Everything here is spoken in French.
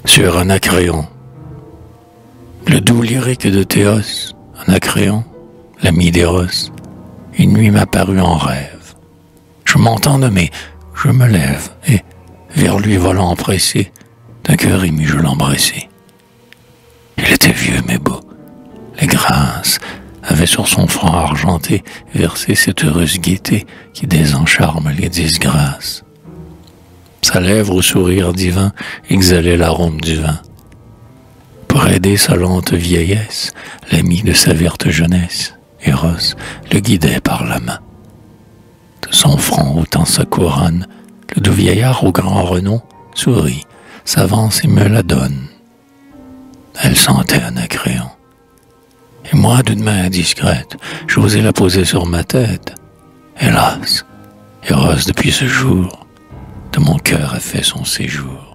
sur Anacréon. Le doux lyrique de Théos, Anacréon, l'ami d'Eros, une nuit m'apparut en rêve. Je m'entends nommer, je me lève, et, vers lui volant pressé, d'un cœur ému je l'embrassai. Il était vieux mais beau. Les grâces avaient sur son front argenté versé cette heureuse gaieté qui désencharme les disgrâces. Sa lèvre au sourire divin exhalait l'arôme du vin. Pour aider sa lente vieillesse, l'ami de sa verte jeunesse, Eros, le guidait par la main. De son front ôtant sa couronne, le doux vieillard au grand renom sourit, s'avance et me la donne. Elle sentait Anacréon. Et moi, d'une main indiscrète, j'osais la poser sur ma tête. Hélas, Eros, depuis ce jour, de mon cœur a fait son séjour.